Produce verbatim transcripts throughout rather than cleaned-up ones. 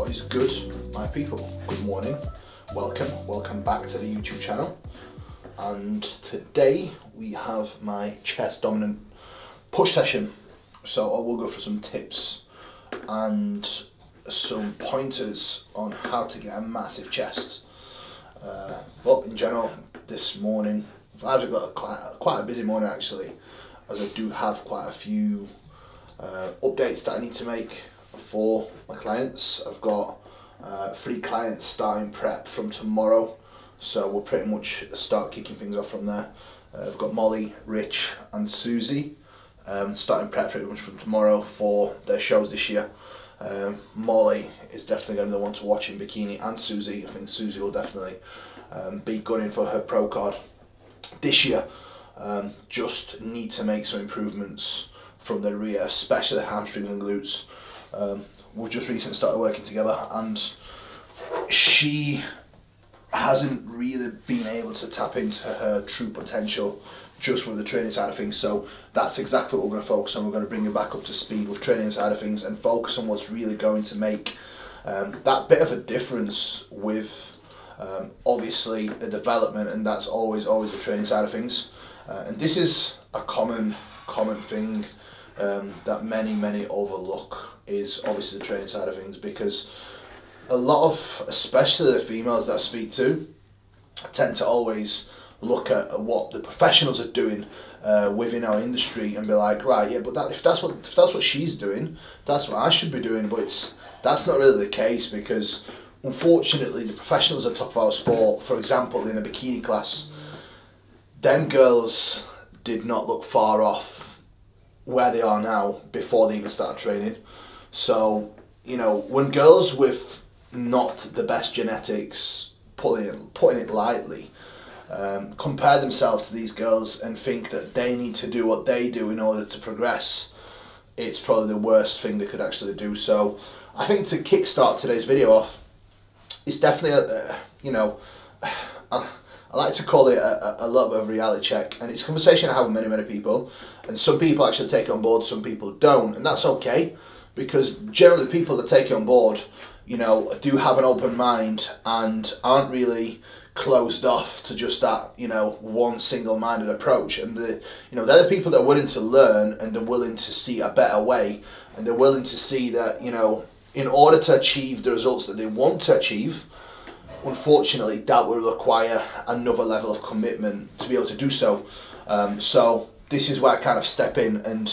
What is good, my people? Good morning, welcome, welcome back to the YouTube channel. And today we have my chest dominant push session. So I will go for some tips and some pointers on how to get a massive chest. Uh, well, in general, this morning, I've got a quite, a, quite a busy morning actually, as I do have quite a few uh, updates that I need to make for my clients. I've got uh, three clients starting prep from tomorrow, so we'll pretty much start kicking things off from there. Uh, I've got Molly, Rich and Susie um, starting prep pretty much from tomorrow for their shows this year. Um, Molly is definitely going to be the one to watch in bikini, and Susie, I think Susie will definitely um, be gunning for her pro card this year. Um, just need to make some improvements from the rear, especially the hamstrings and glutes. Um, we've just recently started working together, and she hasn't really been able to tap into her true potential just with the training side of things. So that's exactly what we're going to focus on. We're going to bring her back up to speed with training side of things and focus on what's really going to make um, that bit of a difference with um, obviously the development, and that's always always the training side of things. Uh, and this is a common common thing um, that many many overlook, is obviously the training side of things, because a lot of, especially the females that I speak to, tend to always look at what the professionals are doing uh, within our industry and be like, right, yeah, but that, if that's what if that's what she's doing, that's what I should be doing. But it's that's not really the case, because unfortunately the professionals at top of our sport, for example in a bikini class, them girls did not look far off where they are now before they even started training. So, you know, when girls with not the best genetics, putting it, putting it lightly, um, compare themselves to these girls and think that they need to do what they do in order to progress, it's probably the worst thing they could actually do. So I think to kickstart today's video off, it's definitely, a, a, you know, I, I like to call it a, a, a little bit of a reality check, and it's a conversation I have with many, many people, and some people actually take it on board, some people don't, and that's okay, because generally the people that take it on board, you know, do have an open mind and aren't really closed off to just that, you know, one single-minded approach. And the, you know, they're the people that are willing to learn, and they're willing to see a better way, and they're willing to see that, you know, in order to achieve the results that they want to achieve, unfortunately that will require another level of commitment to be able to do so. Um, so this is where I kind of step in, and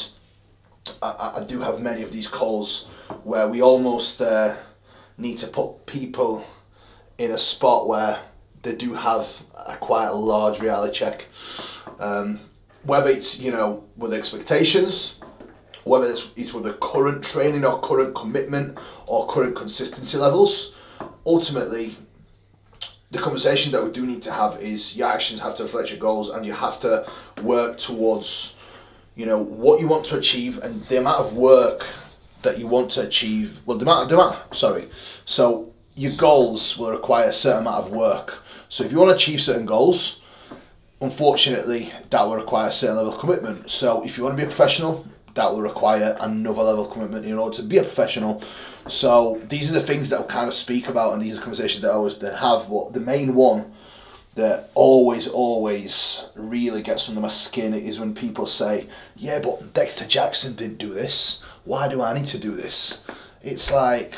I, I do have many of these calls where we almost uh, need to put people in a spot where they do have a quite a large reality check. Um, whether it's, you know, with expectations, whether it's, it's with the current training or current commitment or current consistency levels, ultimately the conversation that we do need to have is your actions have to reflect your goals, and you have to work towards, you know, what you want to achieve, and the amount of work that you want to achieve. Well, the amount, the amount, sorry. So your goals will require a certain amount of work. So if you want to achieve certain goals, unfortunately, that will require a certain level of commitment. So if you want to be a professional, that will require another level of commitment in order to be a professional. So these are the things that I'll kind of speak about, and these are conversations that I always have. But the main one that always, always really gets under my skin is when people say, yeah, but Dexter Jackson didn't do this. Why do I need to do this? It's like,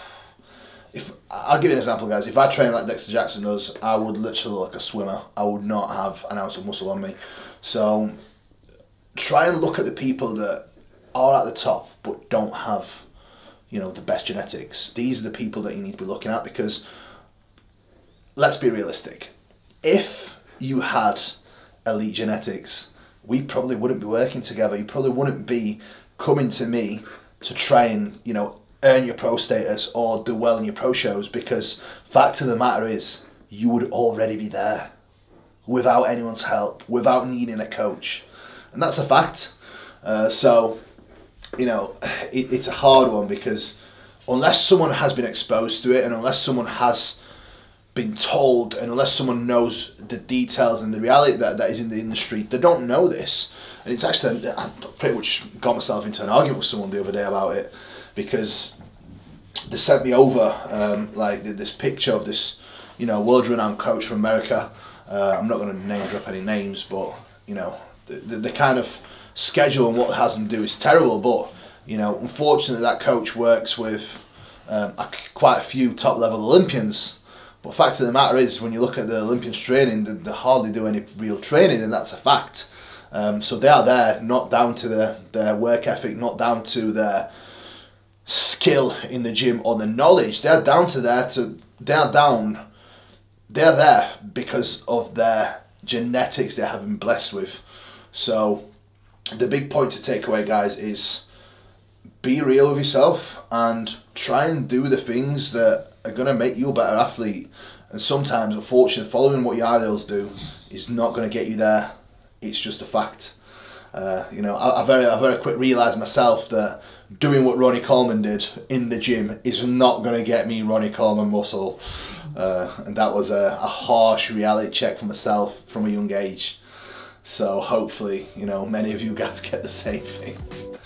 if I'll give you an example, guys. If I train like Dexter Jackson does, I would literally look like a swimmer. I would not have an ounce of muscle on me. So try and look at the people that are at the top but don't have, you know, the best genetics. These are the people that you need to be looking at, because let's be realistic. If you had elite genetics, we probably wouldn't be working together. You probably wouldn't be coming to me to try and, you know, earn your pro status or do well in your pro shows, because fact of the matter is you would already be there without anyone's help, without needing a coach. And that's a fact. Uh, so, you know, it, it's a hard one, because unless someone has been exposed to it, and unless someone has been told, and unless someone knows the details and the reality that, that is in the industry, they don't know this. And it's actually, I pretty much got myself into an argument with someone the other day about it, because they sent me over um, like this picture of this, you know, world-renowned coach from America. Uh, I'm not going to name drop any names, but you know, the, the, the kind of schedule and what it has them do is terrible. But you know, unfortunately, that coach works with um, quite a few top-level Olympians. But the fact of the matter is, when you look at the Olympians training, they, they hardly do any real training, and that's a fact. Um, so they are there, not down to their, their work ethic, not down to their skill in the gym or the knowledge. They're down to there to they're down. They're there because of their genetics they have been blessed with. So the big point to take away, guys, is be real with yourself and try and do the things that are going to make you a better athlete. And sometimes, unfortunately, following what your idols do is not going to get you there. It's just a fact. Uh, you know, I, I very, I very quick realised myself that doing what Ronnie Coleman did in the gym is not going to get me Ronnie Coleman muscle. Uh, and that was a, a harsh reality check for myself from a young age. So hopefully, you know, many of you guys get the same thing.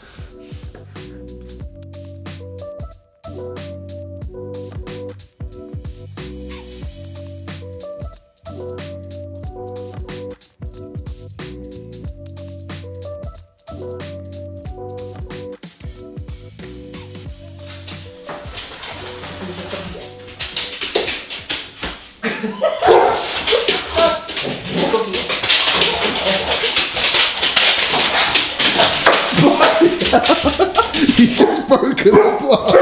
He's just broken the block.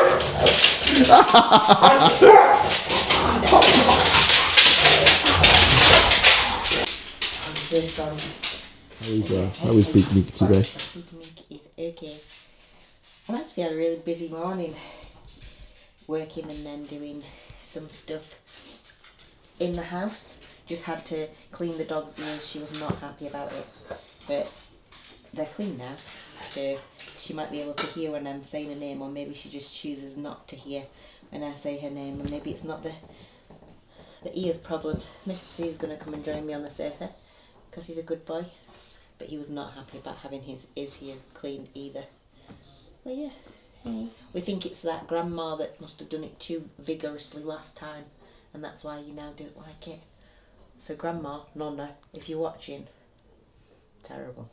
How is, uh, how is Big Meek today? Big Meek is okay. I've actually had a really busy morning, working and then doing some stuff in the house. Just had to clean the dog's ears. She was not happy about it, but they're clean now, so she might be able to hear when I'm saying her name, or maybe she just chooses not to hear when I say her name, and maybe it's not the the ears problem. Mister C is going to come and join me on the sofa because he's a good boy, but he was not happy about having his his ears cleaned either. Well, yeah, hey. We think it's that grandma that must have done it too vigorously last time, and that's why you now don't like it. So grandma, Nonna, if you're watching, terrible.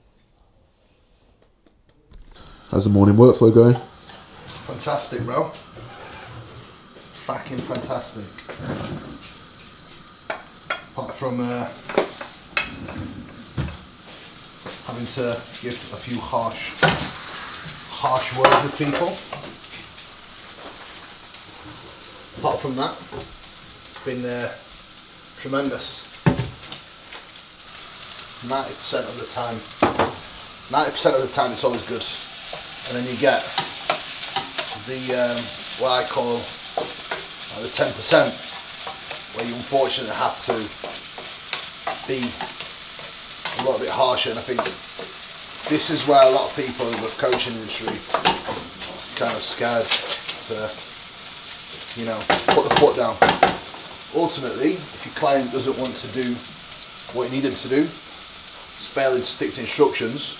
How's the morning workflow going? Fantastic, bro. Fucking fantastic. Apart from uh, having to give a few harsh, harsh words with people. Apart from that, it's been uh, tremendous. ninety percent of the time, ninety percent of the time it's always good. And then you get the, um, what I call uh, the ten percent, where you unfortunately have to be a little bit harsher. And I think this is where a lot of people in the coaching industry are kind of scared to, you know, put the foot down. Ultimately, if your client doesn't want to do what you need them to do, it's failing to stick to instructions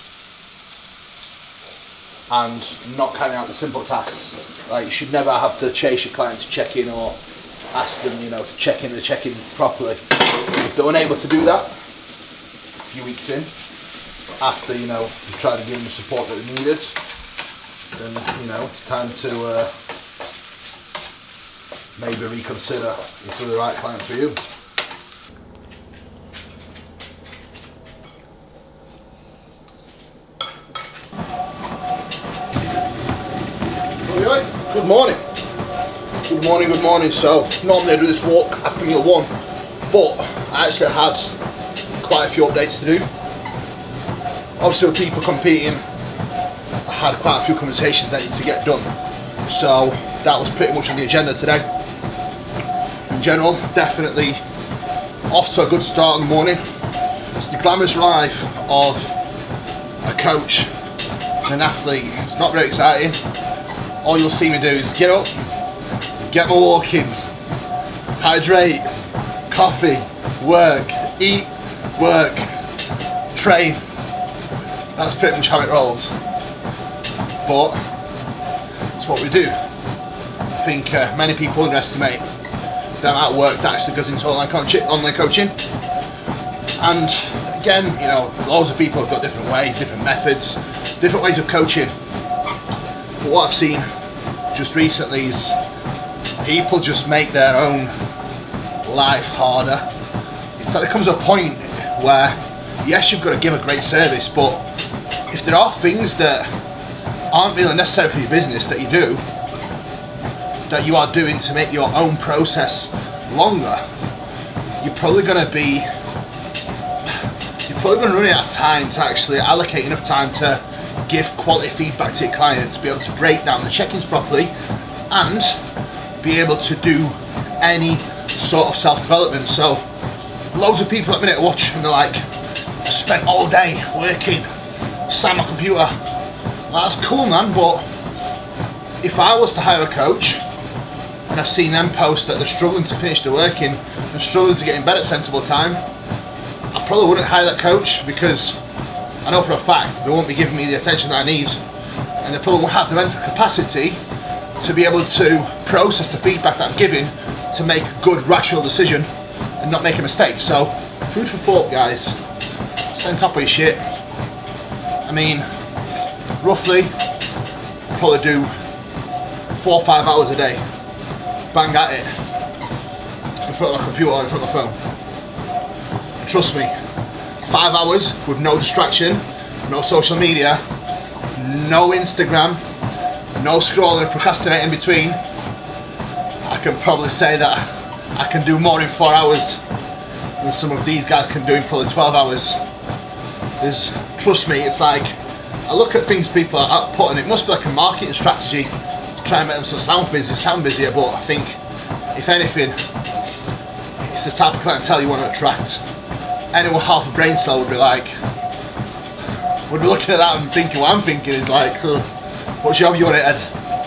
and not carrying out the simple tasks. Like, you should never have to chase your client to check in or ask them, you know, to check in, to check in properly. If they're unable to do that a few weeks in, after, you know, you've tried to give them the support that they needed, then, you know, it's time to uh, maybe reconsider if they're the right client for you. Good morning. Good morning, good morning. So, normally I do this walk after meal one, but I actually had quite a few updates to do. Obviously with people competing, I had quite a few conversations that need to get done. So, that was pretty much on the agenda today. In general, definitely off to a good start in the morning. It's the glamorous life of a coach and an athlete. It's not very exciting. All you'll see me do is get up, get my walk in, hydrate, coffee, work, eat, work, train. That's pretty much how it rolls. But it's what we do. think uh, many people underestimate the amount of work that actually goes into online coaching. Online coaching. And again, you know, loads of people have got different ways, different methods, different ways of coaching. But what I've seen just recently is people just make their own life harder. It's like there comes a point where, yes, you've got to give a great service, but if there are things that aren't really necessary for your business that you do, that you are doing to make your own process longer, you're probably going to be you're probably going to run out of time to actually allocate enough time to give quality feedback to your clients, be able to break down the check-ins properly, and be able to do any sort of self-development. So loads of people at the minute watch and they're like, spent all day working, sat on my computer. Well, that's cool, man, but if I was to hire a coach and I've seen them post that they're struggling to finish the working and struggling to get in bed at sensible time, I probably wouldn't hire that coach, because I know for a fact they won't be giving me the attention that I need, and they probably won't have the mental capacity to be able to process the feedback that I'm giving to make a good rational decision and not make a mistake. So food for thought, guys. Stay on top of your shit. I mean, roughly probably do four or five hours a day, bang at it, in front of my computer or in front of my phone. And trust me, five hours with no distraction, no social media, no Instagram, no scrolling, procrastinating in between, I can probably say that I can do more in four hours than some of these guys can do in probably twelve hours. There's, trust me, it's like, I look at things people are putting, it must be like a marketing strategy to try and make them so sound busy, sound busier, but I think, if anything, it's the type of clientele you want to attract. Anyone half a brain cell would be like, would be looking at that and thinking what I'm thinking is like, oh, what's your view on it, Ed?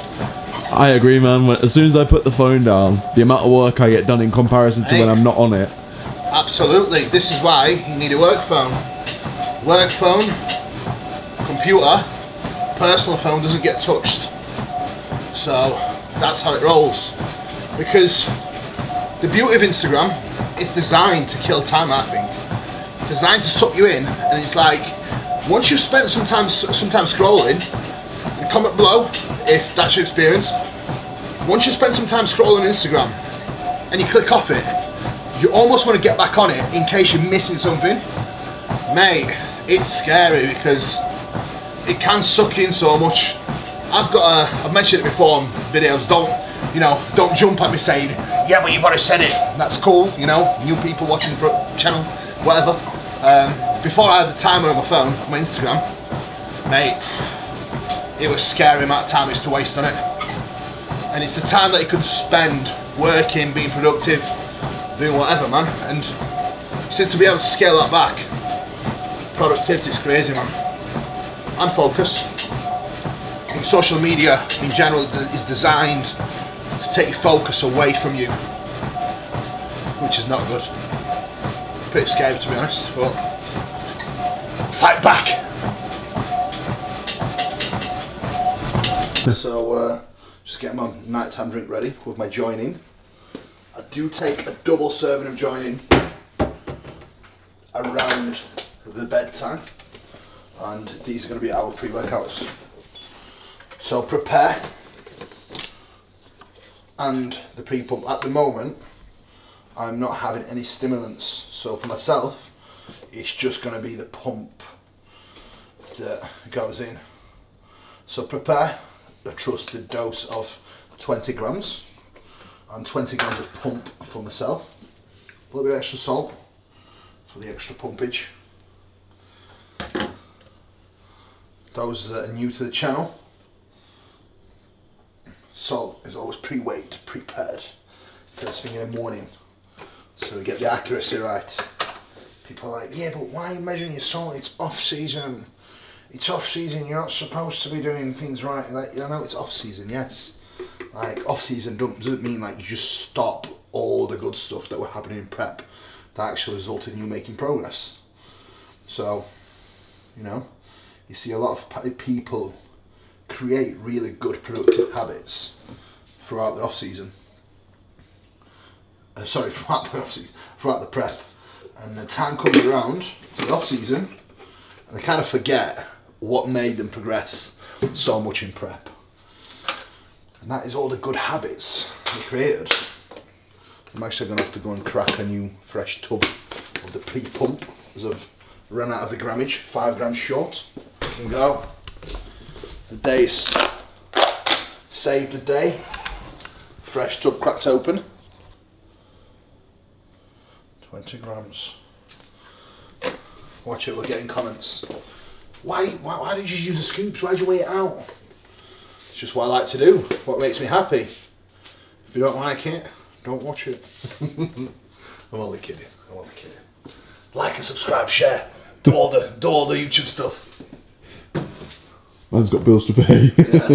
I agree, man. When, as soon as I put the phone down, the amount of work I get done in comparison to hey, when I'm not on it. Absolutely. This is why you need a work phone. Work phone, computer, personal phone doesn't get touched. So that's how it rolls. Because the beauty of Instagram, it's designed to kill time, I think. It's designed to suck you in, and it's like, once you've spent some time, some time scrolling, and comment below if that's your experience. Once you spend some time scrolling Instagram and you click off it, you almost want to get back on it in case you're missing something. Mate, it's scary because it can suck in so much. I've got a, I've mentioned it before on videos, don't, you know, don't jump at me saying, yeah, but you've already said it. That's cool, you know, new people watching the channel, whatever. Um, before I had the timer on my phone, on my Instagram, mate, it was a scary amount of time I used to waste on it. And it's the time that you could spend working, being productive, doing whatever, man. And since to be able to scale that back, productivity is crazy, man. And focus. I think social media in general is designed to take your focus away from you, which is not good. Pretty scary, to be honest, but fight back. So, uh, just getting my nighttime drink ready with my joining. I do take a double serving of joining around the bedtime, and these are going to be our pre-workouts. So prepare, and the pre-pump. At the moment, I'm not having any stimulants, so for myself, it's just going to be the pump that goes in. So prepare a trusted dose of twenty grams and twenty grams of pump for myself. A little bit of extra salt for the extra pumpage. Those that are new to the channel, salt is always pre-weighed, prepared first thing in the morning, so we get the accuracy right. People are like, yeah, but why are you measuring your salt? It's off season. It's off season, you're not supposed to be doing things right. Like, I know it's off season, yes. Like, off season doesn't mean like you just stop all the good stuff that were happening in prep that actually resulted in you making progress. So, you know, you see a lot of people create really good productive habits throughout the off season. Uh, sorry, throughout the off season, throughout the prep, and the time comes around to the off season, and they kind of forget what made them progress so much in prep, and that is all the good habits they created. I'm actually going to have to go and crack a new fresh tub of the pre-pump as I've run out of the grammage, five grams short. Can go. The day's saved a day. Fresh tub cracked open. twenty grams. Watch it, we're getting comments. Why, why, why did you use the scoops? Why did you weigh it out? It's just what I like to do, what makes me happy. If you don't like it, don't watch it. I'm only kidding, I'm only kidding. Like and subscribe, share, do all the, do all the YouTube stuff. Man's got bills to pay. Yeah.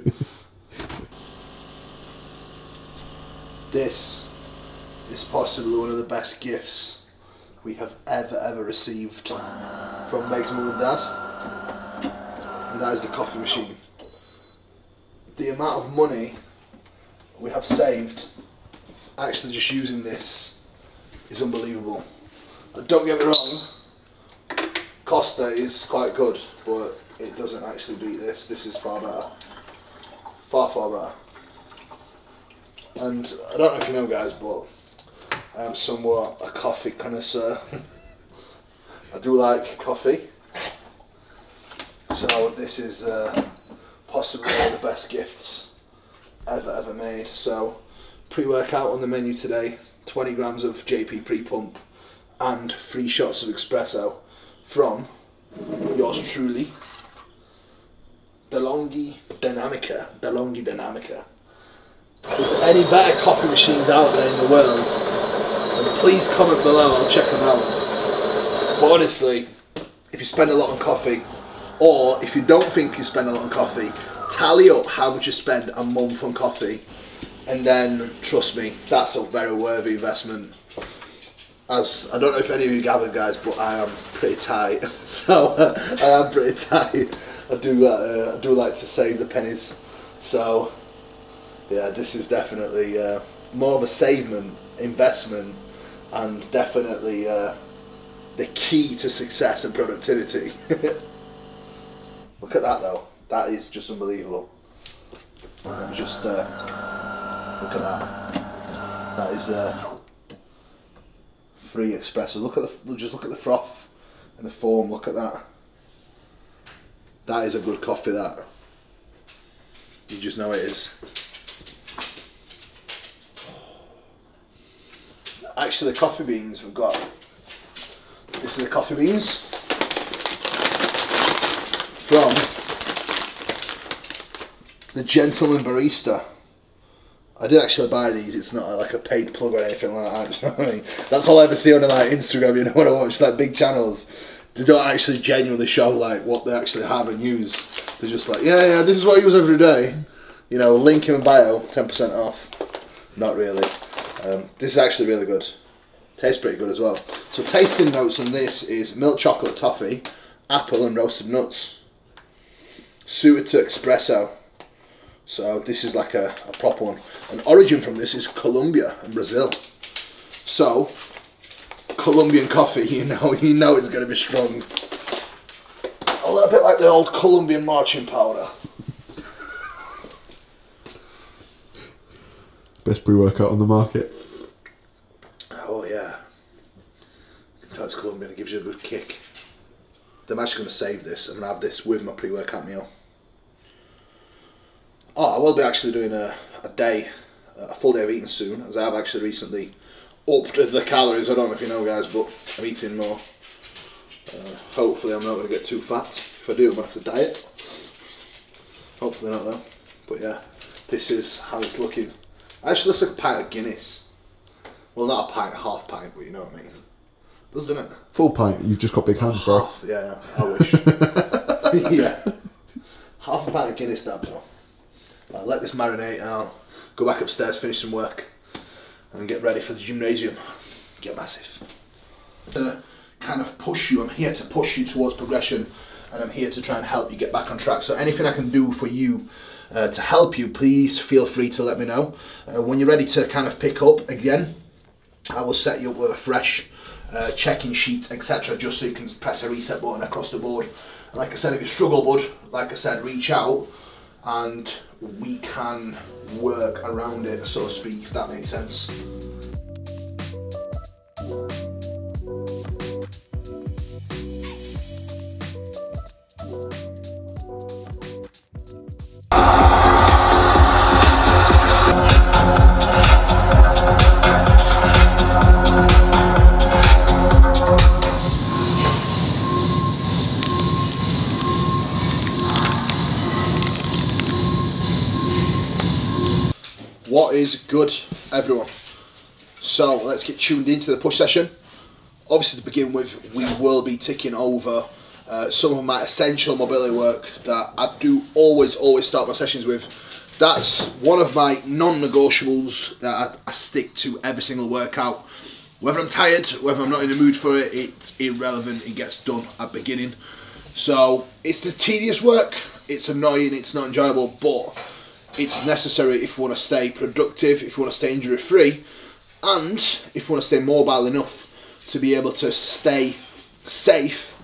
This is possibly one of the best gifts we have ever, ever received from Meg's mum and dad. And that is the coffee machine. The amount of money we have saved actually just using this is unbelievable. Don't get me wrong, Costa is quite good, but it doesn't actually beat this. This is far better. Far, far better. And I don't know if you know, guys, but I am somewhat a coffee connoisseur. I do like coffee. So this is uh, possibly one of the best gifts ever, ever made. So pre-workout on the menu today, twenty grams of J P pre-pump and three shots of espresso from yours truly, DeLonghi Dynamica. DeLonghi Dynamica. Is there any better coffee machines out there in the world? And please comment below, I'll check them out. But honestly, if you spend a lot on coffee, or if you don't think you spend a lot on coffee, tally up how much you spend a month on coffee, and then trust me, that's a very worthy investment. As I don't know if any of you gathered, guys, but I am pretty tight. So uh, I am pretty tight. I do uh, I do like to save the pennies. So yeah, this is definitely uh, more of a savement, investment, and definitely uh, the key to success and productivity. Look at that though. That is just unbelievable. Let me just uh, look at that. That is. Uh, Free espresso. Look at the just look at the froth and the foam. Look at that. That is a good coffee. That you just know it is. Actually, the coffee beans we've got. This is the coffee beans from the Gentleman Barista. I did actually buy these. It's not like a paid plug or anything like that. You know what I mean? That's all I ever see on like Instagram. You know, when I watch like big channels, they don't actually genuinely show like what they actually have and use. They're just like, yeah, yeah, this is what I use every day. You know, link in my bio, ten percent off. Not really. Um, this is actually really good. Tastes pretty good as well. So tasting notes on this is milk chocolate toffee, apple and roasted nuts. Suited to espresso. So this is like a, a proper one. And origin from this is Colombia and Brazil. So Colombian coffee, you know, you know it's going to be strong. A little bit like the old Colombian marching powder. Best pre-workout on the market. Oh yeah. You can tell it's Colombian, it gives you a good kick. I'm actually going to save this. I'm going to have this with my pre-workout meal. Oh, I will be actually doing a, a day, a full day of eating soon, as I have actually recently upped the calories. I don't know if you know, guys, but I'm eating more. Uh, hopefully I'm not going to get too fat. If I do, I'm going to have to diet. Hopefully not though. But yeah, this is how it's looking. It actually looks like a pint of Guinness. Well, not a pint, a half pint, but you know what I mean. It does, doesn't it? Full pint, you've just got big hands, bro. Half, yeah, I wish. Yeah. Half a pint of Guinness, that though. I'll let this marinate and I'll go back upstairs, finish some work and get ready for the gymnasium. Get massive. To kind of push you, I'm here to push you towards progression, and I'm here to try and help you get back on track. So anything I can do for you uh, to help you, please feel free to let me know. Uh, when you're ready to kind of pick up again, I will set you up with a fresh uh, checking sheet, et cetera, just so you can press a reset button across the board. And like I said, if you struggle, bud, like I said, reach out and we can work around it, so to speak, if that makes sense. What is good, everyone? So let's get tuned into the push session. Obviously, to begin with, we will be ticking over uh, some of my essential mobility work that I do always, always start my sessions with. That's one of my non-negotiables that I, I stick to every single workout. Whether I'm tired, whether I'm not in the mood for it, it's irrelevant. It gets done at the beginning. So it's the tedious work. It's annoying. It's not enjoyable, but it's necessary if you want to stay productive, if you want to stay injury free, and if you want to stay mobile enough to be able to stay safe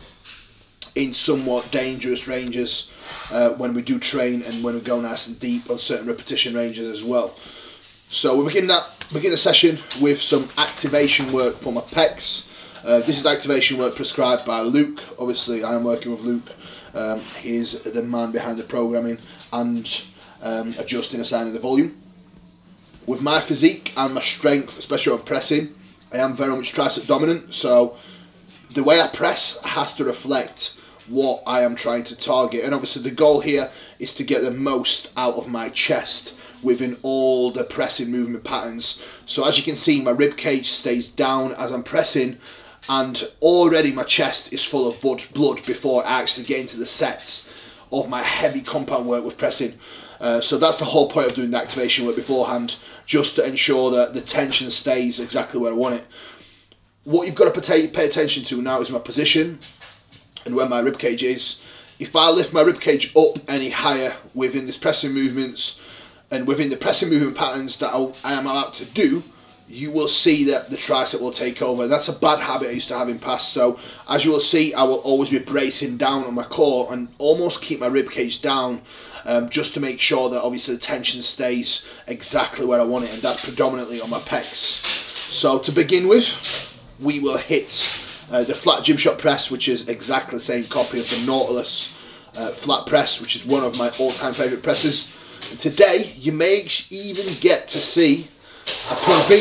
in somewhat dangerous ranges uh, when we do train and when we go nice and deep on certain repetition ranges as well. So we begin that begin the session with some activation work for my pecs. Uh, this is activation work prescribed by Luke. Obviously, I am working with Luke. Um, he's the man behind the programming and Um, adjusting and assigning the volume. With my physique and my strength, especially on pressing, I am very much tricep dominant, so the way I press has to reflect what I am trying to target, and obviously the goal here is to get the most out of my chest within all the pressing movement patterns. So as you can see, my rib cage stays down as I'm pressing, and already my chest is full of blood before I actually get into the sets of my heavy compound work with pressing. Uh, so that's the whole point of doing the activation work beforehand, just to ensure that the tension stays exactly where I want it. What you've got to pay, pay attention to now is my position and where my ribcage is. If I lift my ribcage up any higher within this pressing movements and within the pressing movement patterns that I, I am about to do, you will see that the tricep will take over. That's a bad habit I used to have in past. So as you will see, I will always be bracing down on my core and almost keep my ribcage down, Um, just to make sure that obviously the tension stays exactly where I want it, and that's predominantly on my pecs. So to begin with, we will hit uh, the flat gym shot press, which is exactly the same copy of the Nautilus uh, flat press, which is one of my all-time favourite presses. And today, you may even get to see a P P.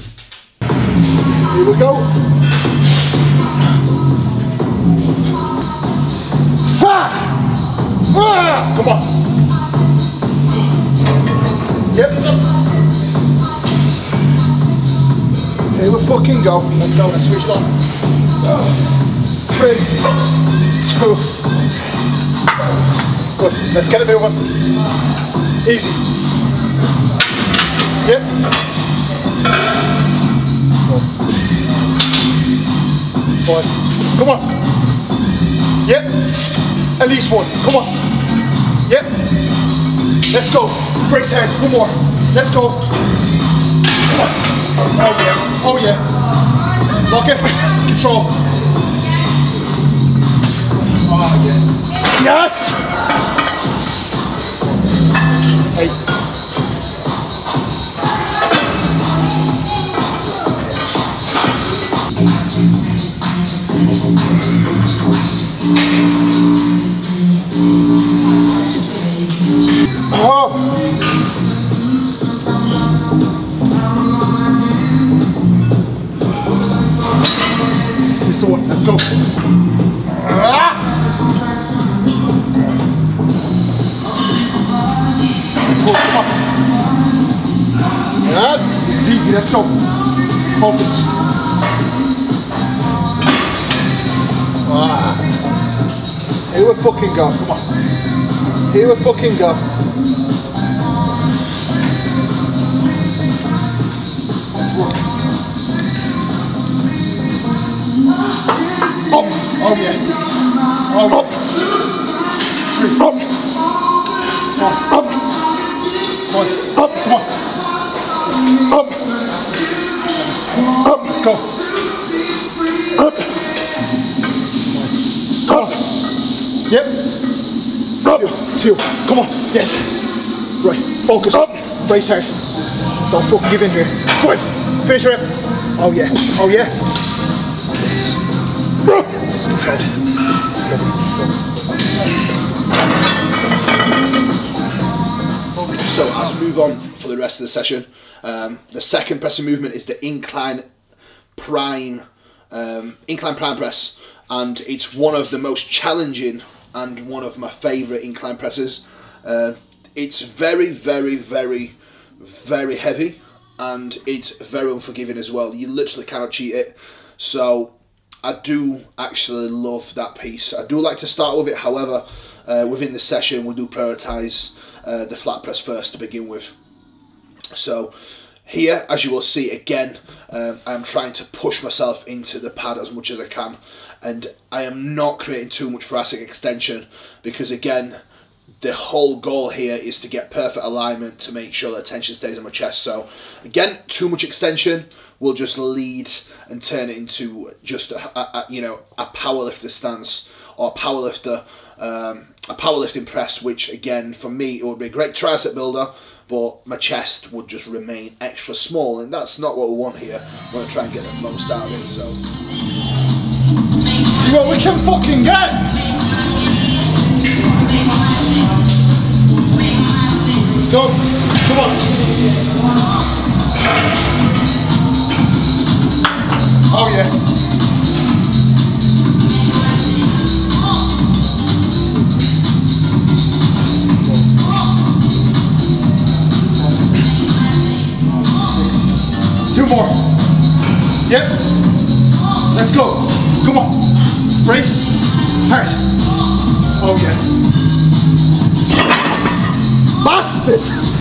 Here we go. Ha! Ah! Come on. Yep. Here we fucking go. Let's go. Let's switch it on. Three, two. Good. Let's get it moving. Easy. Yep. Five. Come on. Yep. At least one. Come on. Yep. Let's go. Brace hand. One more. Let's go. Come on. Oh yeah. Oh yeah. Lock it. Control. Oh yeah. Yes. Eight. Let's go. Ah! Cool, come on. Yeah, this is easy, let's go. Focus. Ah. Here we fucking go, come on. Here we fucking go. Let's work. Up. Oh yeah. Oh, up. Three. Up. Four. Up. Up, come on. Up. Up, let's go. Up. Up. Yep. Up. Two. Come on. Yes. Right. Focus. Up. Brace hard. Don't fucking give in here. Drive. Finish it up. Oh yeah. Oh yeah. Yes. Yes. Control. So as we move on for the rest of the session, um, the second pressing movement is the incline prime, um, incline prime press, and it's one of the most challenging and one of my favourite incline presses. Uh, it's very, very, very, very heavy, and it's very unforgiving as well. You literally cannot cheat it. So I do actually love that piece. I do like to start with it. However, uh, within the session, we do prioritise uh, the flat press first to begin with. So here, as you will see again, um, I'm trying to push myself into the pad as much as I can, and I am not creating too much thoracic extension, because again, the whole goal here is to get perfect alignment to make sure that tension stays on my chest. So again, too much extension will just lead and turn it into just a, a, a you know a powerlifter stance or a powerlifter um, a powerlifting press, which again for me it would be a great tricep builder, but my chest would just remain extra small, and that's not what we want here. We want to try and get the most out of it. So see what we can fucking get. Let's go. Come on. Oh yeah. Two more. Yep. Let's go. Come on. Brace. Hard. Oh yeah. Bastard!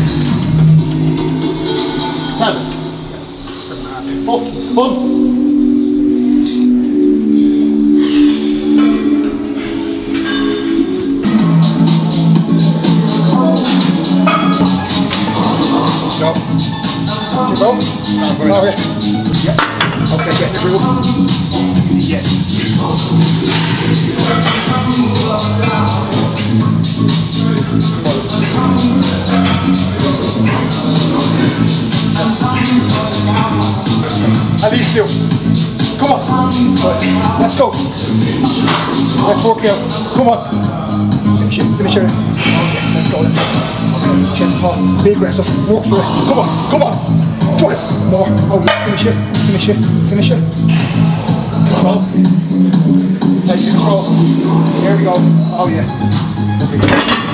Seven. Yes. Seven and a half. Fucking fun. Go. Go. Oh, yeah. Yep. Okay, get in the groove. Easy, yes. At least two. Come on. Right. Let's go. Let's work out. Come on. Finish it. Finish it. Okay, let's go. Let's go. Okay. Chest pop. Be aggressive. Work for it. Come on. Come on. Drive. More. Oh, finish it. Finish it. Finish it. Control. Take control. Here we go. Oh yeah. There we go.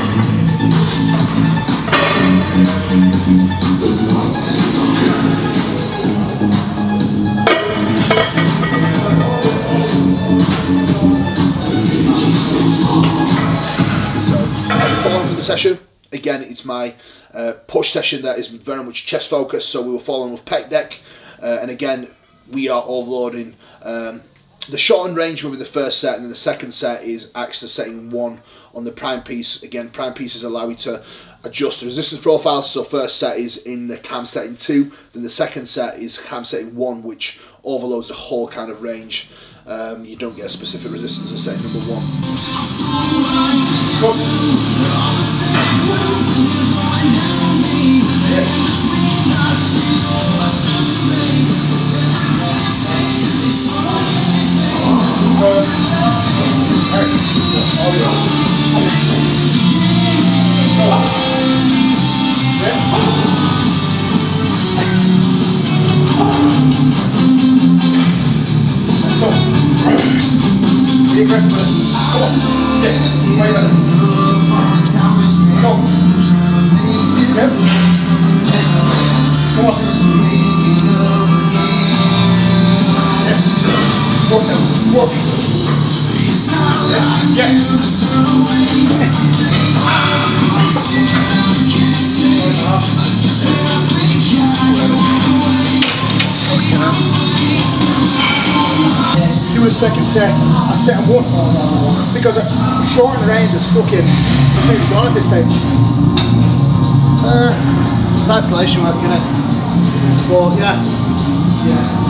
Following from the session, again it's my uh, push session that is very much chest focused, so we will follow on with pec deck, uh, and again we are overloading um, the shortened range within the first set, and then the second set is actually setting one on the prime piece. Again, prime pieces allow you to adjust the resistance profile, so first set is in the cam setting two, then the second set is cam setting one, which overloads the whole kind of range. Um, you don't get a specific resistance at setting number one. Go. Be aggressive with it. Come on. Yes. Way better. Go. Yep. Come on. Yes. Work now. Work. Yes. Yes. Do a second set, I set one because a short range is fucking, it's nearly gone at this stage. Uh, It's isolation work, isn't it? But yeah, yeah.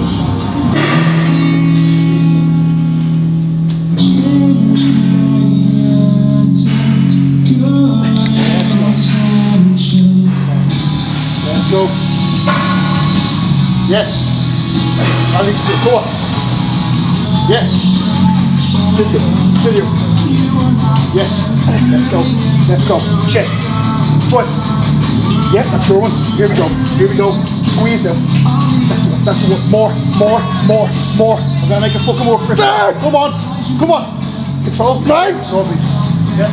Let's go. Yes. I need to go on. Yes. Continue. Continue. Yes. Let's go. Let's go. Chest. Foot. Yep, that's your one. Here we go. Here we go. Squeeze them. That's, that's what. More. More. More. More. I'm gonna make it fucking work for it. Come on. Come on. Control. Right. Lovely. Yep.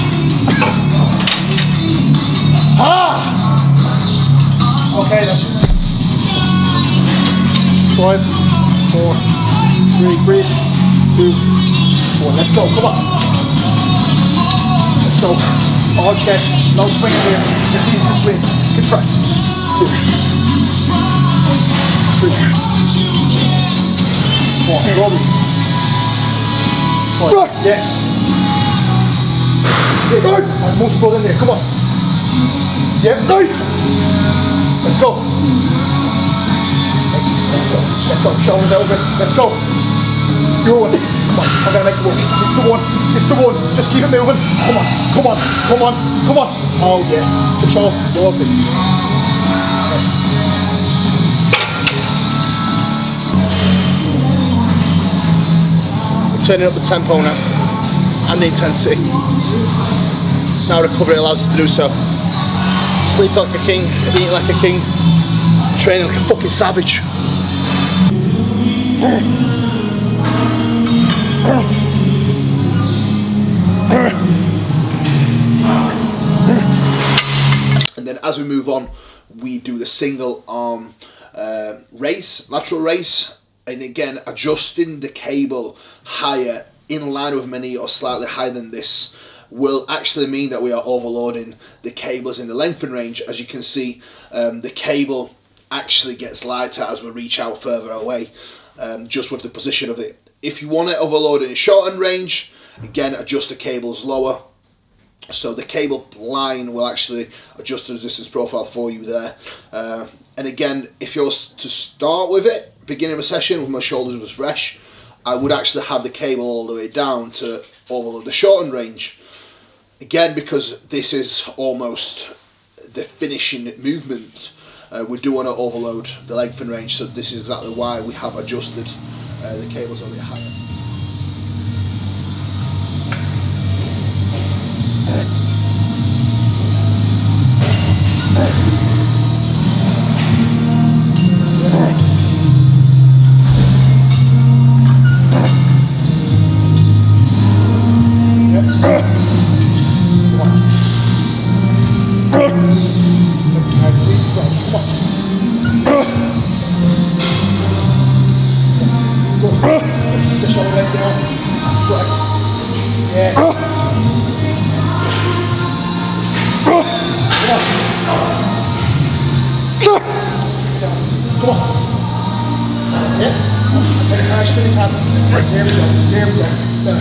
Ah. Okay then. Five, four, three, breathe, two, one. Let's go, come on. Let's go. All chest, no swing here. It's easy to swing. Contract. Two, three, four. Roll me. Five. Yes. Six. That's much blood in there. Come on. Yep. Nice. Let's go. Let's go. Let's go. Shoulders over. Let's go. Your one. Come on. I'm gonna make it work. This is the one. This is the one. Just keep it moving. Come on. Come on. Come on. Come on. Oh yeah. Control. Lovely. Yes. We're turning up the tempo now and the intensity. Now recovery allows us to do so. Sleep like a king, eat like a king, training like a fucking savage. And then as we move on, we do the single arm uh, raise, lateral raise, and again adjusting the cable higher in line with my knee or slightly higher than this will actually mean that we are overloading the cables in the lengthen range. As you can see, um, the cable actually gets lighter as we reach out further away, um, just with the position of it. If you want it overloaded in short end range, again adjust the cables lower, so the cable line will actually adjust the distance profile for you there. Uh, and again, if you're to start with it, beginning of a session with my shoulders was fresh, I would actually have the cable all the way down to overload the short end range. Again, because this is almost the finishing movement, uh, we do want to overload the lengthen range, so this is exactly why we have adjusted uh, the cables a bit higher. Come on. Yeah. Very nice, really happy. There we go. There we go. There.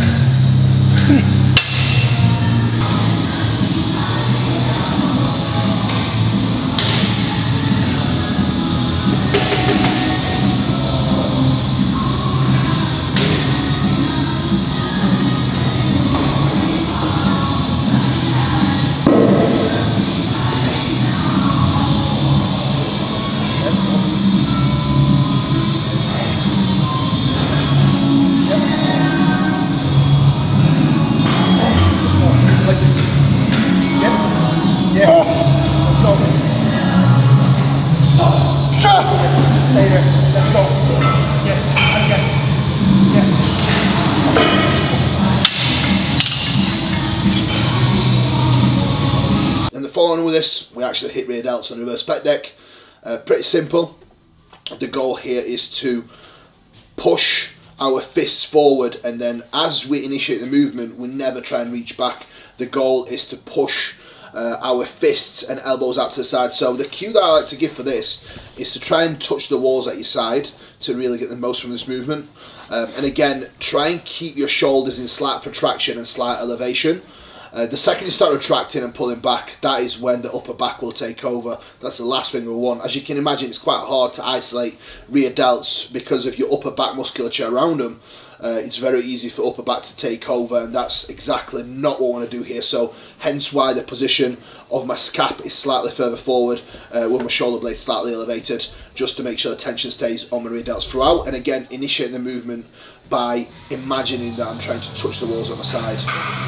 Following with this, we actually hit rear delts on the reverse pec deck. Uh, pretty simple. The goal here is to push our fists forward, and then as we initiate the movement, we never try and reach back. The goal is to push uh, our fists and elbows out to the side. So the cue that I like to give for this is to try and touch the walls at your side to really get the most from this movement. Um, and again, try and keep your shoulders in slight protraction and slight elevation. Uh, the second you start retracting and pulling back, that is when the upper back will take over. That's the last thing we want. As you can imagine, it's quite hard to isolate rear delts because of your upper back musculature around them. Uh, it's very easy for upper back to take over, and that's exactly not what I want to do here. So hence why the position of my scap is slightly further forward uh, with my shoulder blade slightly elevated, just to make sure the tension stays on my rear delts throughout. And again, initiating the movement by imagining that I'm trying to touch the walls on my side.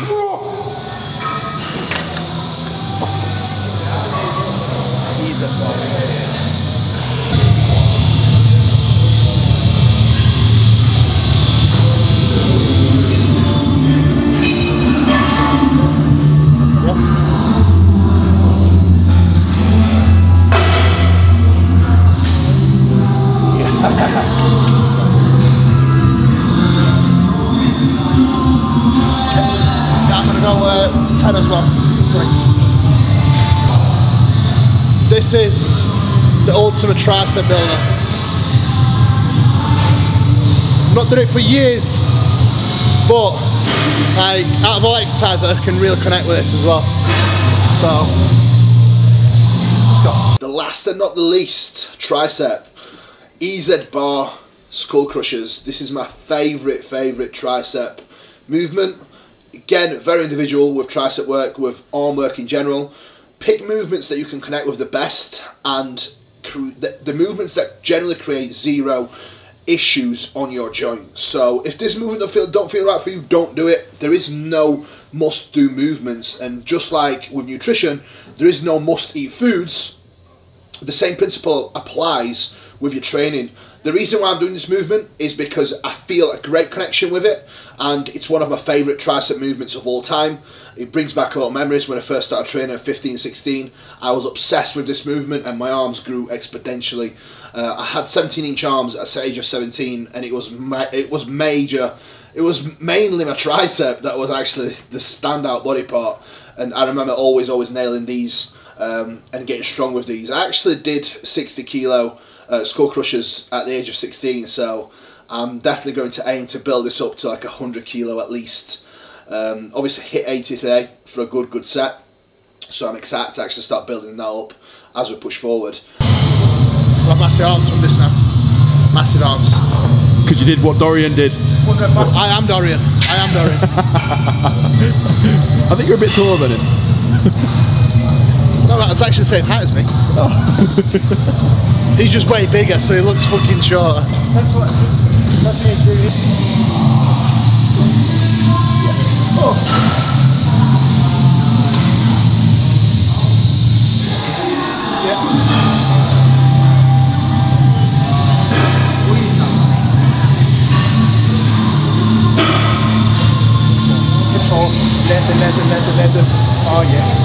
Easy. As well. This is the ultimate tricep builder. I've not done it for years, but like out of all exercises I can really connect with it as well. So let's go. The last and not the least, tricep. E Z bar skull crushers. This is my favourite, favourite tricep movement. Again, very individual with tricep work, with arm work in general. Pick movements that you can connect with the best, and the, the movements that generally create zero issues on your joints. So if this movement don't feel, don't feel right for you, don't do it. There is no must-do movements, and just like with nutrition, there is no must-eat foods. The same principle applies with your training. The reason why I'm doing this movement is because I feel a great connection with it, and it's one of my favourite tricep movements of all time. It brings back a lot of memories. When I first started training at fifteen, sixteen, I was obsessed with this movement, and my arms grew exponentially. Uh, I had seventeen inch arms at the age of seventeen, and it was ma it was major. It was mainly my tricep that was actually the standout body part, and I remember always, always nailing these um, and getting strong with these. I actually did sixty kilo Uh, skull crushers at the age of sixteen, so I'm definitely going to aim to build this up to like one hundred kilo at least. Um, obviously hit eighty today for a good good set, so I'm excited to actually start building that up as we push forward. I've got massive arms from this now, massive arms. Because you did what Dorian did. Well, I am Dorian, I am Dorian. I think you're a bit taller than him. No, that's actually the same height as me. Oh. He's just way bigger, so he looks fucking shorter. That's what. That's what you do. Oh. Yeah. Control. Let it, let it, let it, let it. Oh yeah.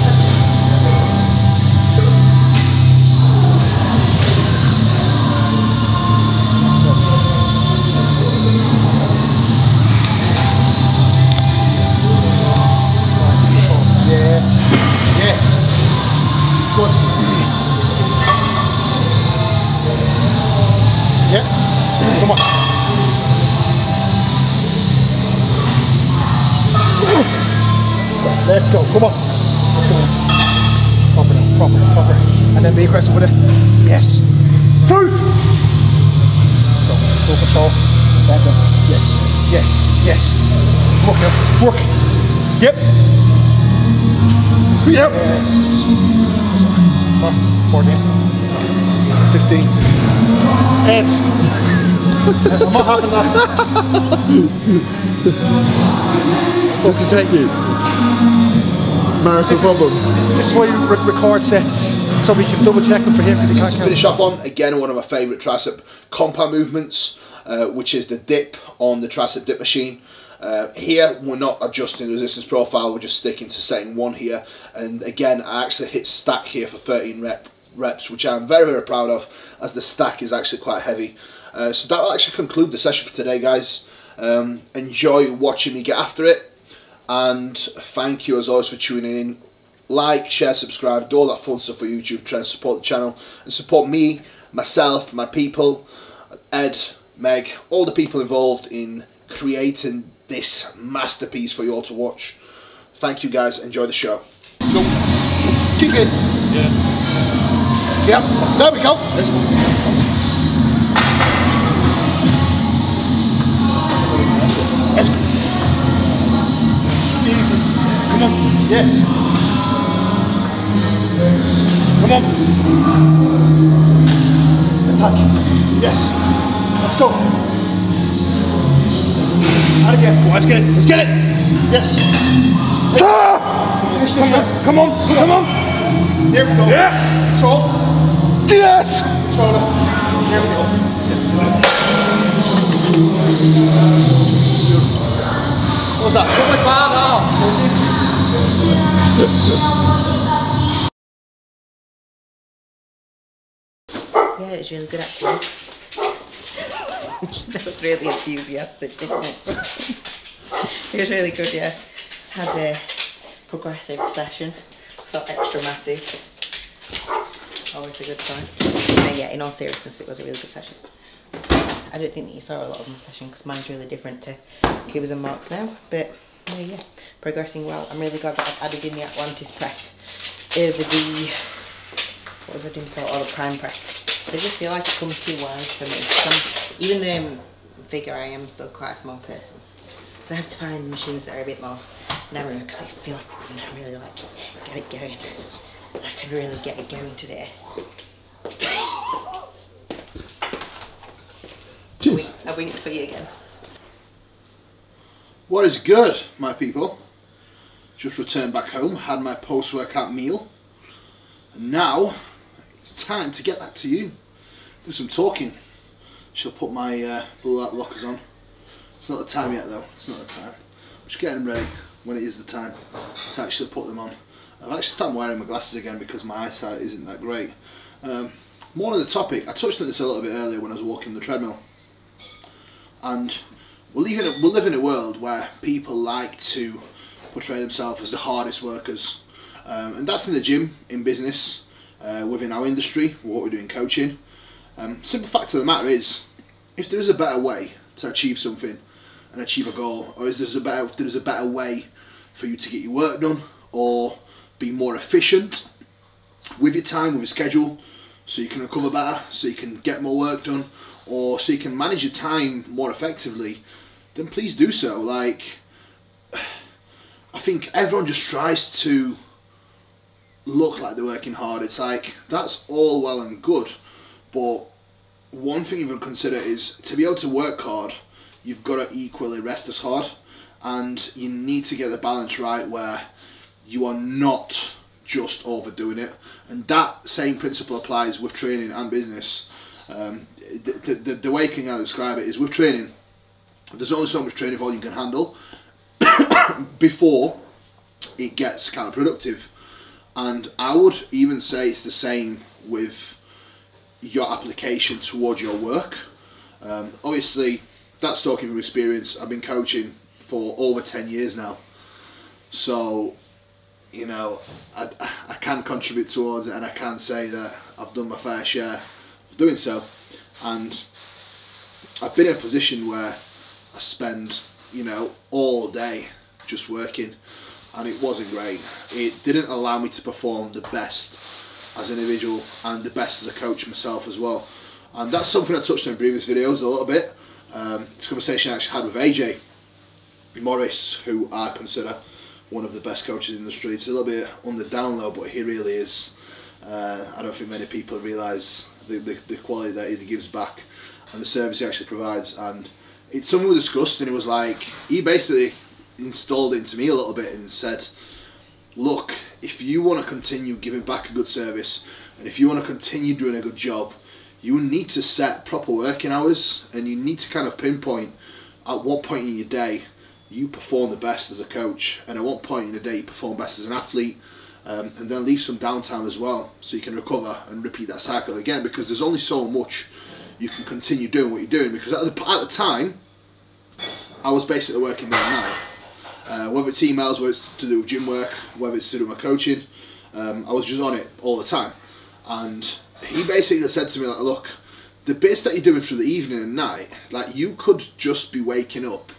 Come on. Let's go. Come on. Proper now. Proper. Proper. And then be aggressive with it. Yes. Through. Let's go. Full control. Back up. Yes. Yes. Yes. Work now. Work. Yep. Yep. Yes. Come on. fourteen. fifteen. eight. I'm not having that. Just to take you. Marital problems. This is why you re record sets, so we can double check them for him because he can't. To finish off on, again, one of my favourite tricep compound movements, uh, which is the dip on the tricep dip machine. Uh, here we're not adjusting the resistance profile, we're just sticking to setting one here, and again I actually hit stack here for thirteen rep, reps, which I'm very very proud of, as the stack is actually quite heavy. Uh, so that will actually conclude the session for today, guys. Um, enjoy watching me get after it, and thank you as always for tuning in. Like, share, subscribe, do all that fun stuff for YouTube, try and support the channel and support me, myself, my people, Ed, Meg, all the people involved in creating this masterpiece for you all to watch. Thank you guys, enjoy the show. Go. Keep in. Yeah. Yep, there we go. Let's go. Let's go. Easy. Come on. Yes. Come on. Attack. Yes. Let's go. And again. Come on, let's get it. Let's get it. Yes. Ah! Finish this one. Come on, come on. Here we go. Yeah. Control. Yes. Controller. Here we go. What was that? Yeah, it was really good actually. That was really enthusiastic, wasn't it? It was really good, yeah. Had a progressive session. Felt extra massive. Always a good sign. No, yeah, in all seriousness, it was a really good session. I don't think that you saw a lot of my session because mine's really different to Cubers and Marks now. But yeah, yeah, progressing well. I'm really glad that I've added in the Atlantis press over the, what was I doing before? Oh, the prime press. I just feel like it comes too wide for me. I'm, even though I'm figure I am still quite a small person. So I have to find machines that are a bit more narrow because I feel like I can really like get it going. I can really get it going today. Cheers. I winked for you again. What is good, my people? Just returned back home, had my post-workout meal, and now it's time to get back to you. Do some talking. She'll put my uh, blue light blockers on. It's not the time yet though, it's not the time. I'm just getting them ready when it is the time to actually put them on. I've actually started wearing my glasses again because my eyesight isn't that great. Um, more on the topic, I touched on this a little bit earlier when I was walking the treadmill. And we live in a, we live in a world where people like to portray themselves as the hardest workers. Um, and that's in the gym, in business, uh, within our industry, what we're doing coaching. Um, simple fact of the matter is, if there is a better way to achieve something and achieve a goal, or is there a better, if there's a better way for you to get your work done, or be more efficient with your time, with your schedule, so you can recover better, so you can get more work done, or so you can manage your time more effectively, then please do so. Like, I think everyone just tries to look like they're working hard. It's like, that's all well and good, but one thing you've got to consider is to be able to work hard, you've got to equally rest as hard, and you need to get the balance right where you are not just overdoing it. And that same principle applies with training and business. Um, the, the, the way I can describe it is, with training, there's only so much training volume you can handle before it gets counterproductive. And I would even say it's the same with your application towards your work. Um, obviously, that's talking from experience. I've been coaching for over ten years now. So, you know, I, I can contribute towards it, and I can say that I've done my fair share of doing so. And I've been in a position where I spend, you know, all day just working, and it wasn't great. It didn't allow me to perform the best as an individual and the best as a coach myself as well. And that's something I touched on in previous videos a little bit. Um, it's a conversation I actually had with A J Morris, who I consider one of the best coaches in the street. It's a little bit on the down low, but he really is. Uh, I don't think many people realise the, the, the quality that he gives back and the service he actually provides. And it's something we discussed, and it was like, he basically installed it into me a little bit and said, look, if you want to continue giving back a good service, and if you want to continue doing a good job, you need to set proper working hours, and you need to kind of pinpoint at what point in your day you perform the best as a coach, and at what point in the day you perform best as an athlete, um, and then leave some downtime as well so you can recover and repeat that cycle again, because there's only so much you can continue doing what you're doing. Because at the, at the time, I was basically working day and night. Uh, whether it's emails, whether it's to do with gym work, whether it's to do with my coaching, um, I was just on it all the time. And he basically said to me, like, look, the bits that you're doing through the evening and night, like, you could just be waking up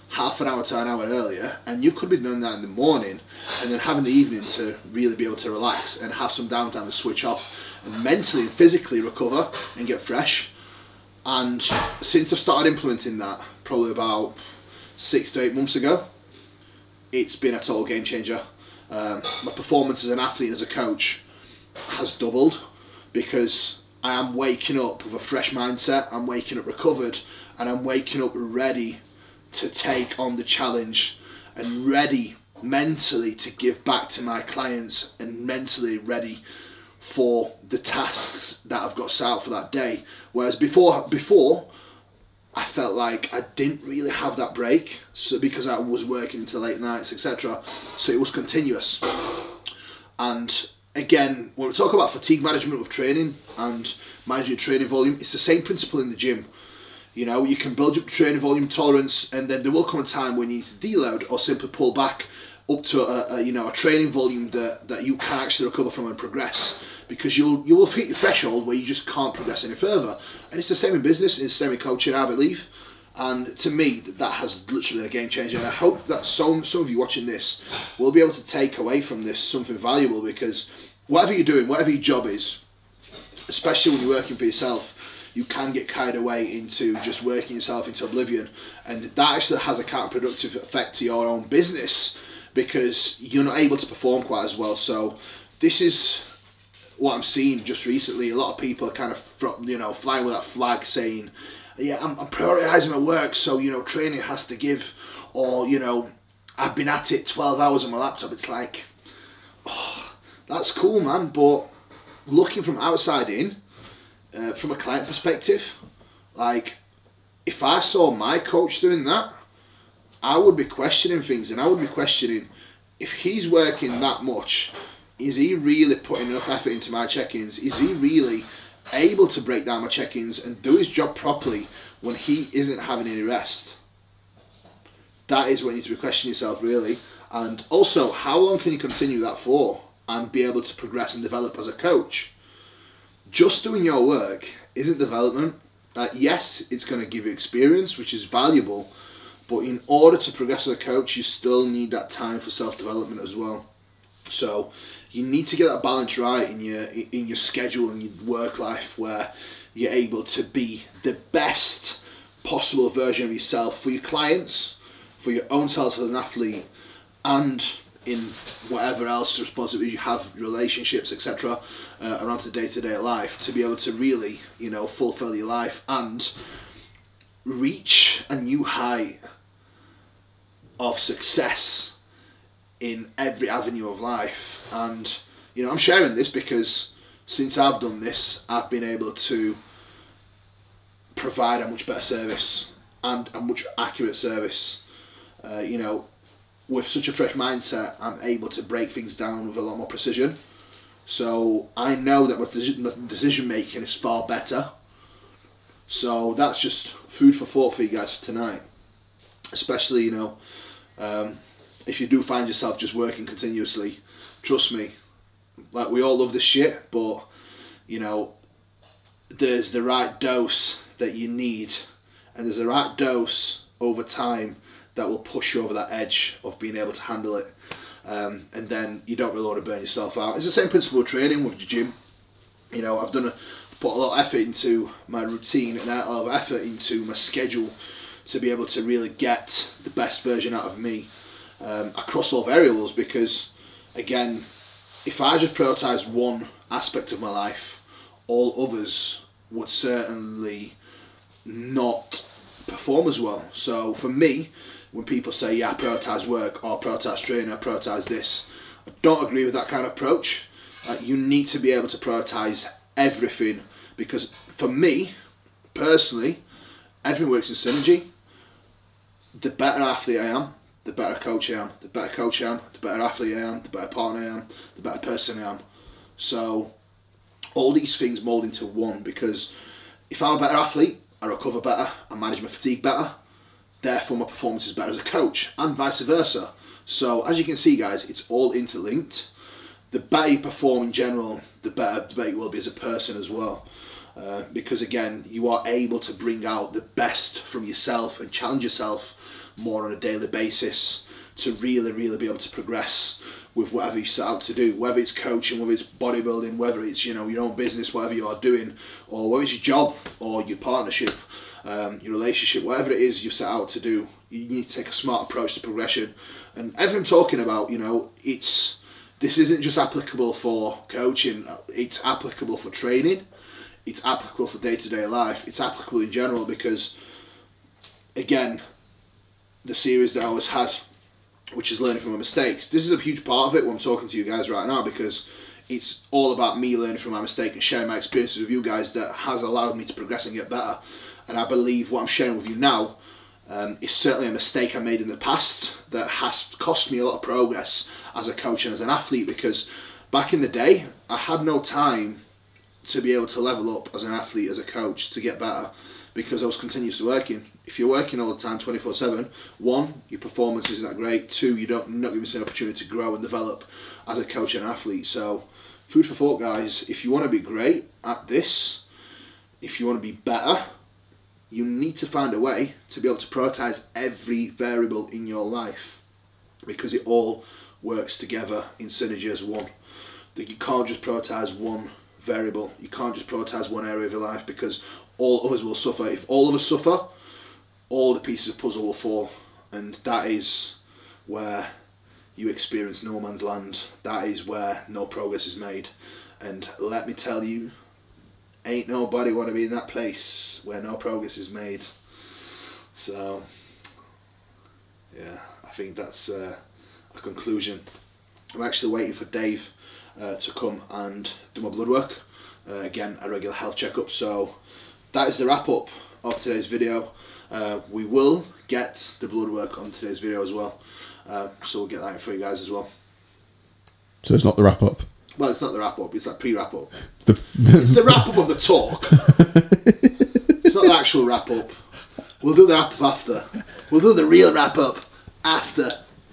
half an hour to an hour earlier, and you could be doing that in the morning and then having the evening to really be able to relax and have some downtime to switch off and mentally and physically recover and get fresh. And since I've started implementing that, probably about six to eight months ago, it's been a total game changer. Um, my performance as an athlete and as a coach has doubled, because I am waking up with a fresh mindset, I'm waking up recovered, and I'm waking up ready to take on the challenge and ready mentally to give back to my clients and mentally ready for the tasks that I've got set out for that day. Whereas before, before I felt like I didn't really have that break, so because I was working until late nights, et cetera. So it was continuous. And again, when we talk about fatigue management with training and managing your training volume, it's the same principle in the gym. You know, you can build up training volume tolerance, and then there will come a time when you need to deload or simply pull back up to a, a you know a training volume that, that you can actually recover from and progress, because you'll you will hit your threshold where you just can't progress any further. And it's the same in business, it's the same in coaching, I believe. And to me, that has literally been a game changer. And I hope that some some of you watching this will be able to take away from this something valuable, because whatever you're doing, whatever your job is, especially when you're working for yourself, you can get carried away into just working yourself into oblivion, and that actually has a counterproductive effect to your own business, because you're not able to perform quite as well. So this is what I'm seeing just recently. A lot of people are kind of, you know, flying with that flag saying, yeah, I'm, I'm prioritising my work, so, you know, training has to give, or, you know, I've been at it twelve hours on my laptop. It's like, oh, that's cool, man, but looking from outside in, Uh, from a client perspective, like, if I saw my coach doing that, I would be questioning things, and I would be questioning, if he's working that much, is he really putting enough effort into my check-ins? Is he really able to break down my check-ins and do his job properly when he isn't having any rest? That is when you need to be questioning yourself, really. And also, how long can you continue that for and be able to progress and develop as a coach? Just doing your work isn't development. Uh, yes, it's going to give you experience, which is valuable, but in order to progress as a coach, you still need that time for self-development as well. So you need to get that balance right in your in your schedule and your work life, where you're able to be the best possible version of yourself for your clients, for your own self as an athlete, and in whatever else responsibilities you have, relationships, et cetera, uh, around the day-to-day life, to be able to really, you know, fulfill your life and reach a new height of success in every avenue of life. And, you know, I'm sharing this because since I've done this, I've been able to provide a much better service and a much accurate service. Uh, you know, with such a fresh mindset, I'm able to break things down with a lot more precision. So I know that my decision making is far better. So that's just food for thought for you guys for tonight. Especially, you know, um, if you do find yourself just working continuously, trust me, like, we all love this shit, but, you know, there's the right dose that you need, and there's the right dose over time that will push you over that edge of being able to handle it. Um, and then you don't really want to burn yourself out. It's the same principle of training with the gym. You know, I've done a, put a lot of effort into my routine and a lot of effort into my schedule to be able to really get the best version out of me um, across all variables, because, again, if I just prioritise one aspect of my life, all others would certainly not perform as well. So for me, when people say, yeah, I prioritise work, or prioritise training, I prioritise this, I don't agree with that kind of approach. Uh, you need to be able to prioritise everything, because for me, personally, everything works in synergy. The better athlete I am, the better coach I am. The better coach I am, the better athlete I am, the better partner I am, the better person I am. So all these things mould into one, because if I'm a better athlete, I recover better, I manage my fatigue better, therefore my performance is better as a coach, and vice versa. So as you can see, guys, it's all interlinked. The better you perform in general, the better, the better you will be as a person as well. Uh, because again, you are able to bring out the best from yourself and challenge yourself more on a daily basis to really, really be able to progress with whatever you set out to do, whether it's coaching, whether it's bodybuilding, whether it's, you know, your own business, whatever you are doing, or whether it's your job or your partnership, um, your relationship, whatever it is you set out to do, you need to take a smart approach to progression. And everything I'm talking about, you know, it's this isn't just applicable for coaching, it's applicable for training, it's applicable for day-to-day life, it's applicable in general, because again, the series that I always had, which is learning from my mistakes, this is a huge part of it when I'm talking to you guys right now, because it's all about me learning from my mistake and sharing my experiences with you guys that has allowed me to progress and get better. And I believe what I'm sharing with you now um, is certainly a mistake I made in the past that has cost me a lot of progress as a coach and as an athlete, because back in the day I had no time to be able to level up as an athlete, as a coach, to get better, because I was continuously working. If you're working all the time twenty-four seven, one, your performance isn't that great, two, you don't, you're not given an opportunity to grow and develop as a coach and athlete. So food for thought, guys. If you want to be great at this, if you want to be better, you need to find a way to be able to prioritize every variable in your life, because it all works together in synergy as one. That you can't just prioritize one variable, you can't just prioritize one area of your life, because all others will suffer. If all of us suffer, all the pieces of the puzzle will fall, and that is where you experience no man's land. That is where no progress is made. And let me tell you, ain't nobody want to be in that place where no progress is made. So yeah, I think that's uh, a conclusion. I'm actually waiting for Dave uh, to come and do my blood work, uh, again a regular health checkup. So that is the wrap up of today's video. Uh, we will get the blood work on today's video as well, uh, so we'll get that in for you guys as well. So it's not the wrap up. Well, it's not the wrap up, it's like pre-wrap up. The It's the wrap up of the talk. It's not the actual wrap up. We'll do the wrap up after. We'll do the real wrap up after.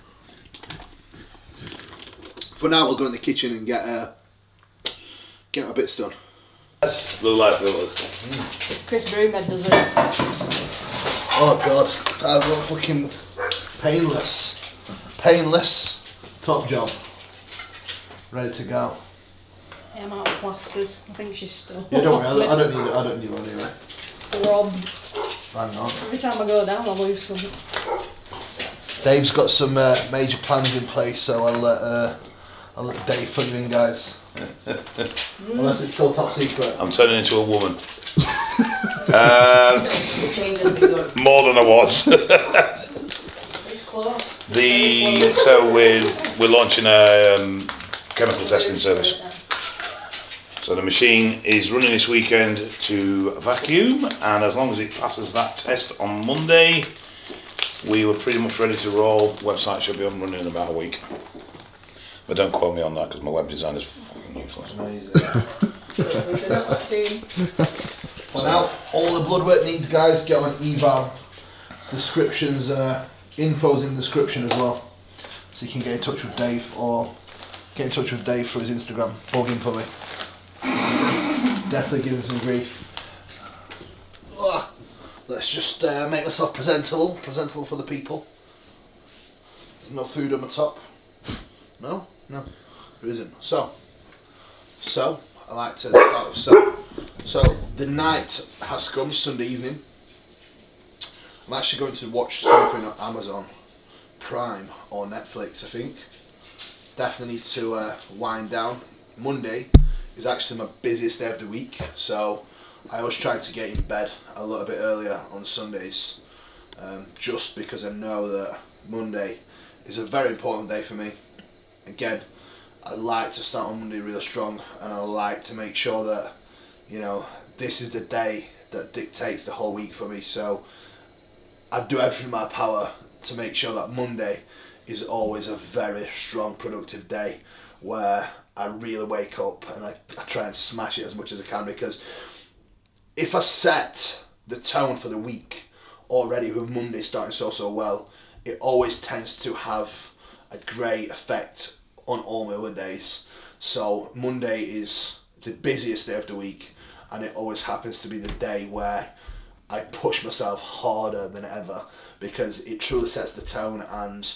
For now, we'll go in the kitchen and get uh, get my bits done. Blue light filters. Chris Broomhead does it. Oh god, that was fucking painless. Painless top job. Ready to go. I'm out of plasters. I think she's still. Yeah, don't worry, I don't, I don't need it, I don't need one anyway. Robbed. Hang on. Every time I go down, I lose some. Dave's got some uh, major plans in place, so I'll let uh, I'll let Dave fill you in, guys. Unless it's still top secret. I'm turning into a woman. uh, more than I was. It's close. the so we're we're launching a um, chemical testing service. So the machine is running this weekend to vacuum, and as long as it passes that test on Monday, we were pretty much ready to roll. Website should be up and running in about a week. But don't quote me on that, because my web design is fucking useless. Well, now all the blood work needs, guys, get on eval. Descriptions, uh, info's in the description as well, so you can get in touch with Dave, or get in touch with Dave for his Instagram. Bug him for me. Definitely give him some grief. Ugh. Let's just uh, make myself presentable, presentable for the people. There's no food on the top. No, no, there isn't. So, so I like to start with so. So the night has come, Sunday evening. I'm actually going to watch something on Amazon Prime or Netflix, I think. Definitely need to uh, wind down. Monday is actually my busiest day of the week, so I always try to get in bed a little bit earlier on Sundays, um, just because I know that Monday is a very important day for me. Again, I like to start on Monday really strong, and I like to make sure that, you know, this is the day that dictates the whole week for me. So I do everything in my power to make sure that Monday is always a very strong, productive day where I really wake up and I, I try and smash it as much as I can, because if I set the tone for the week already with Monday starting so so well, it always tends to have a great effect on all my other days. So Monday is the busiest day of the week, and it always happens to be the day where I push myself harder than ever, because it truly sets the tone, and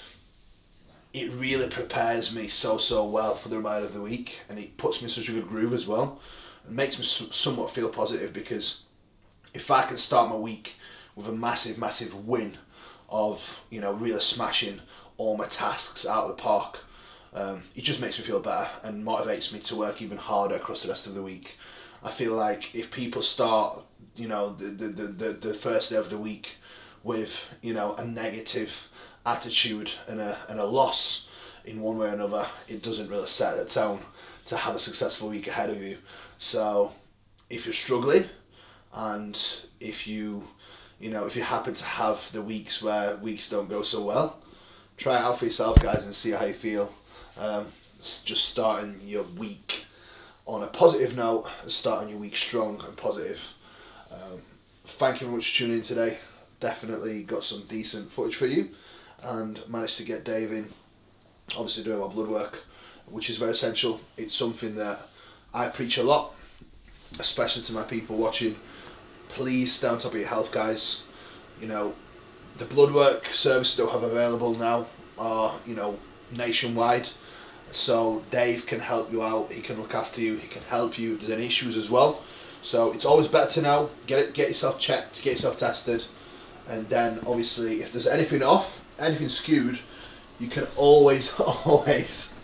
it really prepares me so, so well for the remainder of the week, and it puts me in such a good groove as well. It makes me somewhat feel positive, because if I can start my week with a massive, massive win of, you know, really smashing all my tasks out of the park, um, it just makes me feel better and motivates me to work even harder across the rest of the week. I feel like if people start, you know, the, the, the, the first day of the week with, you know, a negative attitude and a, and a loss in one way or another, it doesn't really set the tone to have a successful week ahead of you. So if you're struggling, and if you, you know, if you happen to have the weeks where weeks don't go so well, try it out for yourself, guys, and see how you feel. Um, just starting your week on a positive note and starting your week strong and positive. Um, thank you very much for tuning in today. Definitely got some decent footage for you, and managed to get Dave in, obviously doing my blood work, which is very essential. It's something that I preach a lot, especially to my people watching. Please stay on top of your health, guys. You know, the blood work services that we have available now are, you know, nationwide. So Dave can help you out, he can look after you, he can help you if there's any issues as well. So it's always better to know, get it, get yourself checked, get yourself tested, and then obviously if there's anything off, anything skewed, you can always, always,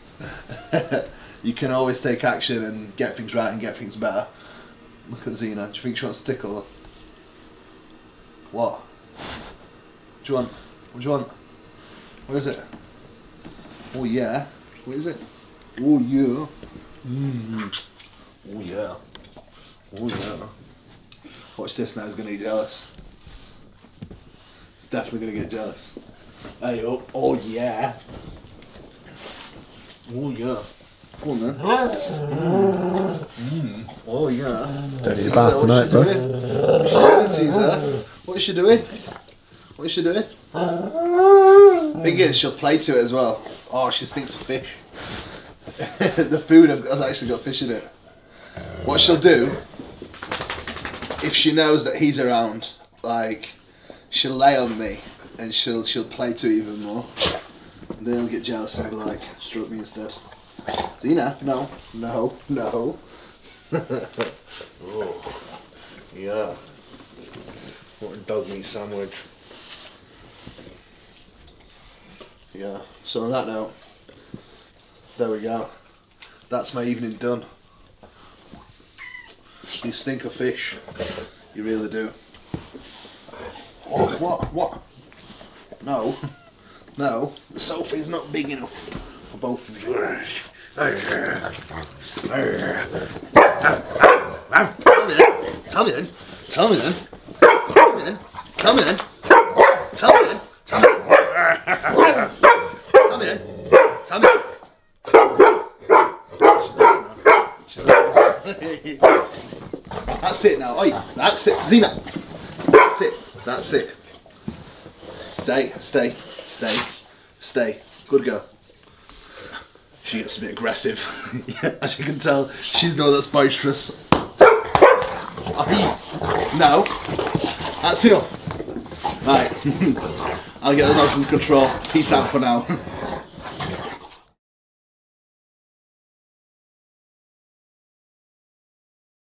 you can always take action and get things right and get things better. Look at Zena, do you think she wants to tickle her? What? What do you want? What do you want? What is it? Oh yeah. What is it? Oh yeah. Mm. Oh yeah. Oh yeah. Watch this now, he's gonna get jealous. He's definitely gonna get jealous. Hey, oh, oh yeah. Oh yeah. Go on then. Mm. Oh yeah. Don't need a bath tonight, bro. What is she doing, Caesar? What is she doing? What is she doing? Thing is, she'll play to it as well. Oh, she stinks of fish. The food has actually got fish in it. What she'll do, if she knows that he's around, like, she'll lay on me and she'll she'll play to it even more. And then he'll get jealous and be like, stroke me instead. Zena, no, no, no. Oh, yeah. What a dog meat sandwich. Yeah, so on that note, there we go. That's my evening done. You stink of fish. You really do. Oh, what? What? No. No. The sofa's not big enough for both of you. Tell me then. Tell me then. Tell me then. Tell me then. Tell me then. Tell me then. Tell me then. Tell me then. Tell me. She's like, that's it now. Oi, that's it. Zena. That's it. That's it. Stay, stay, stay, stay. Good girl. She gets a bit aggressive. Yeah, as you can tell, she's the one that's boisterous. Oi. No. That's enough. Right. I'll get the dogs under control. Peace out for now.